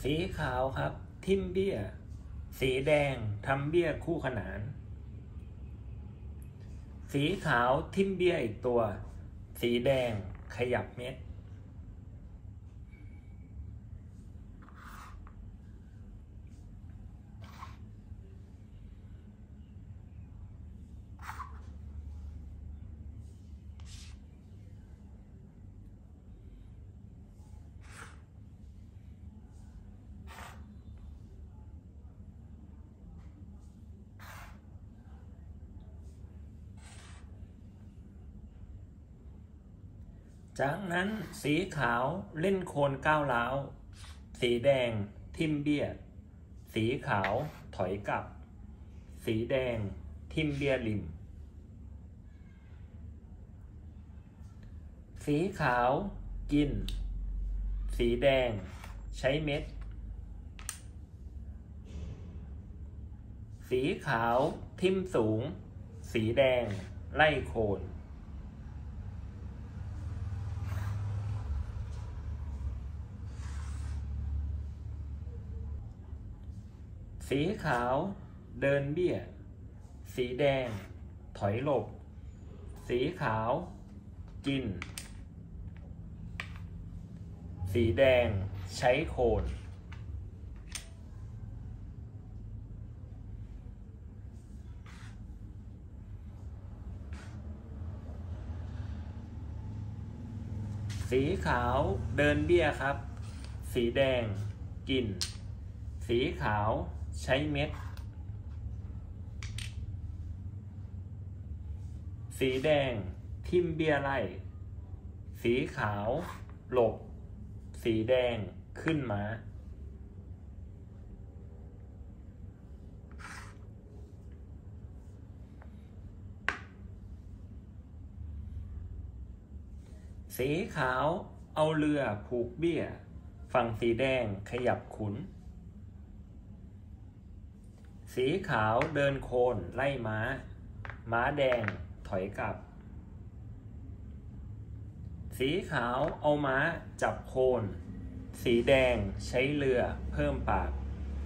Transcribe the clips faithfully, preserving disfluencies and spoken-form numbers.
สีขาวครับทิ่มเบี้ยสีแดงทำเบี้ยคู่ขนานสีขาวทิ่มเบี้ยอีกตัวสีแดงขยับเม็ดจากนั้นสีขาวเล่นโคนก้าวร้าวสีแดงทิ่มเบี้ยสีขาวถอยกลับสีแดงทิ่มเบี้ยริมสีขาวกินสีแดงใช้เม็ดสีขาวทิ่มสูงสีแดงไล่โคนสีขาวเดินเบี้ยสีแดงถอยหลบสีขาวกินสีแดงใช้โคนสีขาวเดินเบี้ยครับสีแดงกินสีขาวใช้เม็ดสีแดงทิ่มเบี้ยไล่สีขาวหลบสีแดงขึ้นมาสีขาวเอาเรือผูกเบี้ยฝั่งสีแดงขยับขุนสีขาวเดินโคนไล่ม้าม้าแดงถอยกลับสีขาวเอาม้าจับโคนสีแดงใช้เรือเพิ่มปาก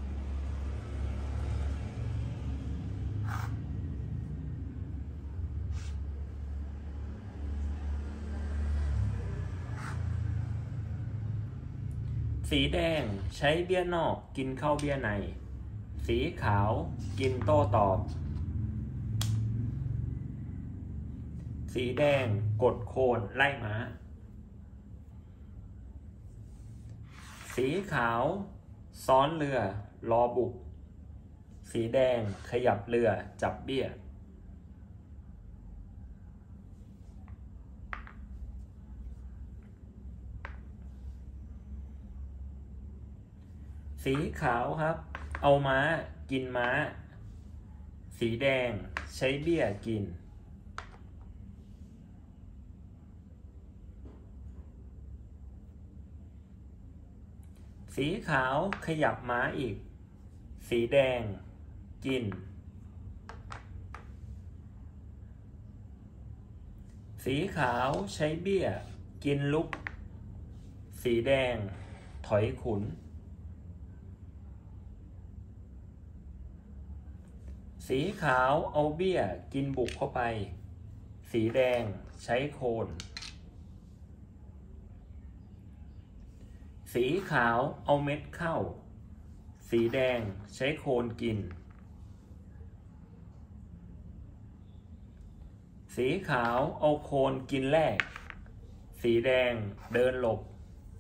สีแดงใช้เบี้ยนอกกินเข้าเบี้ยในสีขาวกินโต้ตอบสีแดงกดโคนไล่ม้าสีขาวซ้อนเรือรอบุกสีแดงขยับเรือจับเบี้ยสีขาวครับเอาม้ากินม้าสีแดงใช้เบี้ยกินสีขาวขยับม้าอีกสีแดงกินสีขาวใช้เบี้ยกินลุกสีแดงถอยขุนสีขาวเอาเบี้ยกินบุกเข้าไปสีแดงใช้โคนสีขาวเอาเม็ดเข้าสีแดงใช้โคนกินสีขาวเอาโคนกินแรกสีแดงเดินหลบ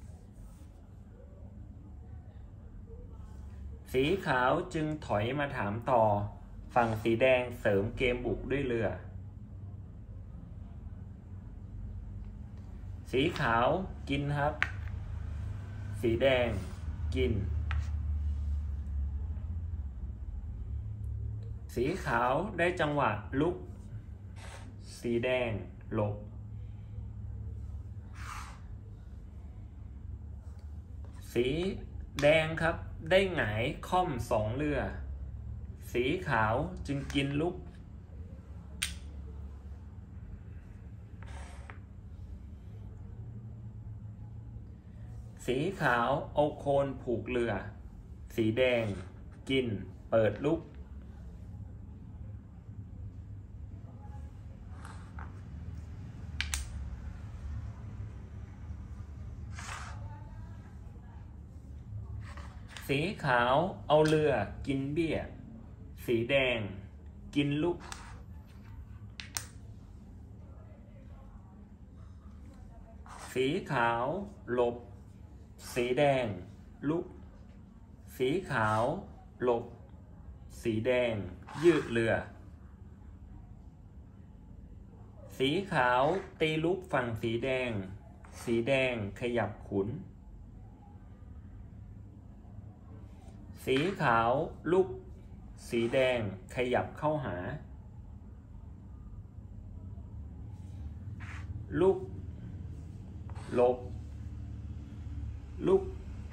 สีขาวจึงถอยมาถามต่อฝั่งสีแดงเสริมเกมบุกด้วยเรือสีขาวกินครับสีแดงกินสีขาวได้จังหวะลุกสีแดงหลบสีแดงครับได้หงายค่อมสองเรือสีขาวจึงกินลุกสีขาวเอาโคนผูกเรือสีแดงกินเปิดลุกสีขาวเอาเรือกินเบี้ยสีแดงกินลุกสีขาวหลบสีแดงลุกสีขาวหลบสีแดงยืดเรือสีขาวตีลุกฝั่งสีแดงสีแดงขยับขุนสีขาวลุกสีแดงขยับเข้าหาลุกหลบลุก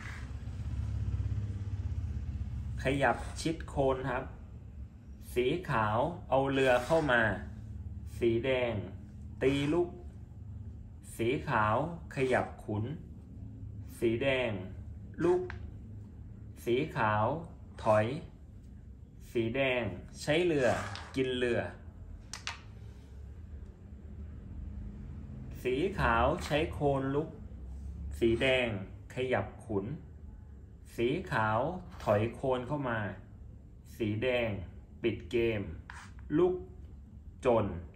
ขยับชิดโคนครับสีขาวเอาเรือเข้ามาสีแดงตีลุกสีขาวขยับขุนสีแดงลุกสีขาวถอยสีแดงใช้เรือกินเรือสีขาวใช้โคนลุกสีแดงขยับขุนสีขาวถอยโคนเข้ามาสีแดงปิดเกมลุกจน